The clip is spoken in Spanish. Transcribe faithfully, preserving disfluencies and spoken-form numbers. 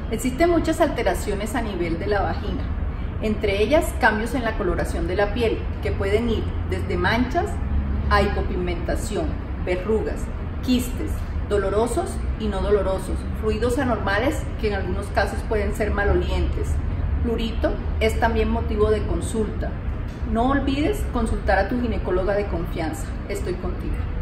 Existen muchas alteraciones a nivel de la vagina, entre ellas cambios en la coloración de la piel, que pueden ir desde manchas a hipopigmentación, verrugas, quistes, dolorosos y no dolorosos, fluidos anormales que en algunos casos pueden ser malolientes. Prurito es también motivo de consulta. No olvides consultar a tu ginecóloga de confianza. Estoy contigo.